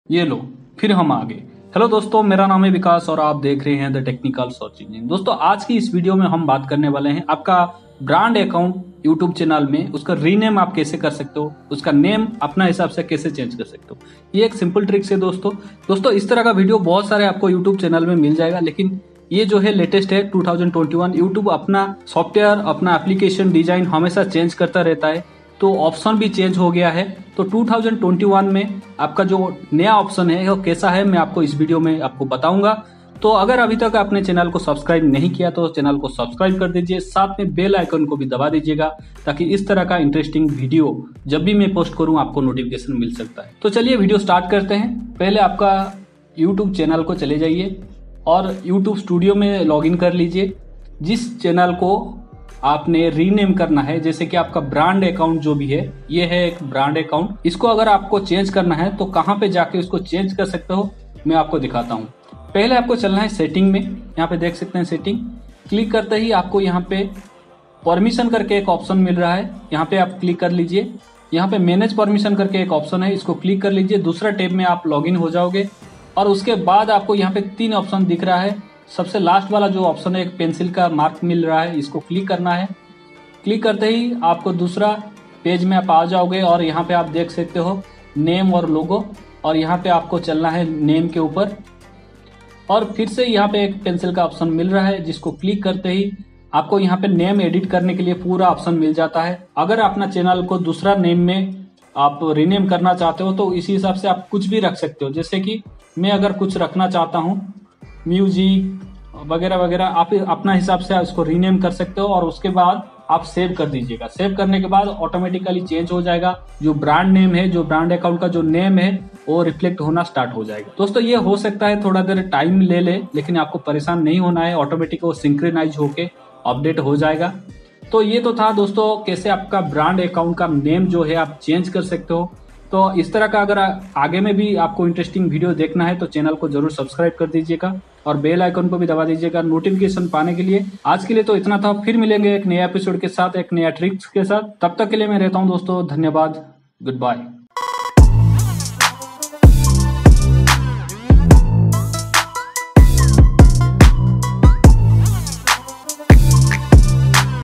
ये लो, फिर हम आ गए। हेलो दोस्तों, मेरा नाम है विकास और आप देख रहे हैं द टेक्निकल सर्च इंजन। दोस्तों, आज की इस वीडियो में हम बात करने वाले हैं आपका ब्रांड अकाउंट यूट्यूब चैनल में उसका रीनेम आप कैसे कर सकते हो, उसका नेम अपना हिसाब से कैसे चेंज कर सकते हो। ये एक सिंपल ट्रिक्स है दोस्तों इस तरह का वीडियो बहुत सारे आपको यूट्यूब चैनल में मिल जाएगा, लेकिन ये जो है लेटेस्ट है 2021। यूट्यूब अपना सॉफ्टवेयर, अपना एप्लीकेशन डिजाइन हमेशा चेंज करता रहता है, तो ऑप्शन भी चेंज हो गया है। तो 2021 में आपका जो नया ऑप्शन है वो कैसा है, मैं आपको इस वीडियो में आपको बताऊंगा। तो अगर अभी तक आपने चैनल को सब्सक्राइब नहीं किया तो चैनल को सब्सक्राइब कर दीजिए, साथ में बेल आइकन को भी दबा दीजिएगा, ताकि इस तरह का इंटरेस्टिंग वीडियो जब भी मैं पोस्ट करूं आपको नोटिफिकेशन मिल सकता है। तो चलिए वीडियो स्टार्ट करते हैं। पहले आपका यूट्यूब चैनल को चले जाइए और यूट्यूब स्टूडियो में लॉगिन कर लीजिए। जिस चैनल को आपने रीनेम करना है, जैसे कि आपका ब्रांड अकाउंट जो भी है, ये है एक ब्रांड अकाउंट, इसको अगर आपको चेंज करना है तो कहाँ पे जाके इसको चेंज कर सकते हो मैं आपको दिखाता हूँ। पहले आपको चलना है सेटिंग में। यहाँ पे देख सकते हैं सेटिंग, क्लिक करते ही आपको यहाँ पे परमिशन करके एक ऑप्शन मिल रहा है, यहाँ पे आप क्लिक कर लीजिए। यहाँ पे मैनेज परमिशन करके एक ऑप्शन है, इसको क्लिक कर लीजिए। दूसरा टैब में आप लॉगिन हो जाओगे और उसके बाद आपको यहाँ पे 3 ऑप्शन दिख रहा है। सबसे लास्ट वाला जो ऑप्शन है, एक पेंसिल का मार्क मिल रहा है, इसको क्लिक करना है। क्लिक करते ही आपको दूसरा पेज में आप आ जाओगे और यहाँ पे आप देख सकते हो नेम और लोगो, और यहाँ पे आपको चलना है नेम के ऊपर। और फिर से यहाँ पे एक पेंसिल का ऑप्शन मिल रहा है, जिसको क्लिक करते ही आपको यहाँ पे नेम एडिट करने के लिए पूरा ऑप्शन मिल जाता है। अगर अपना चैनल को दूसरा नेम में आप रीनेम करना चाहते हो तो इसी हिसाब से आप कुछ भी रख सकते हो। जैसे कि मैं अगर कुछ रखना चाहता हूँ, म्यूजिक वगैरह वगैरह, आप अपना हिसाब से उसको रीनेम कर सकते हो और उसके बाद आप सेव कर दीजिएगा। सेव करने के बाद ऑटोमेटिकली चेंज हो जाएगा। जो ब्रांड नेम है, जो ब्रांड अकाउंट का जो नेम है, वो रिफ्लेक्ट होना स्टार्ट हो जाएगा। दोस्तों, ये हो सकता है थोड़ा देर टाइम ले लेकिन आपको परेशान नहीं होना है, ऑटोमेटिक वो सिंक्रोनाइज होके अपडेट हो जाएगा। तो ये तो था दोस्तों कैसे आपका ब्रांड अकाउंट का नेम जो है आप चेंज कर सकते हो। तो इस तरह का अगर आगे में भी आपको इंटरेस्टिंग वीडियो देखना है तो चैनल को जरूर सब्सक्राइब कर दीजिएगा और बेल आइकन को भी दबा दीजिएगा नोटिफिकेशन पाने के लिए। आज के लिए तो इतना था, फिर मिलेंगे एक नया एपिसोड के साथ, एक नया ट्रिक्स के साथ। तब तक के लिए मैं रहता हूं दोस्तों, धन्यवाद, गुड बाय।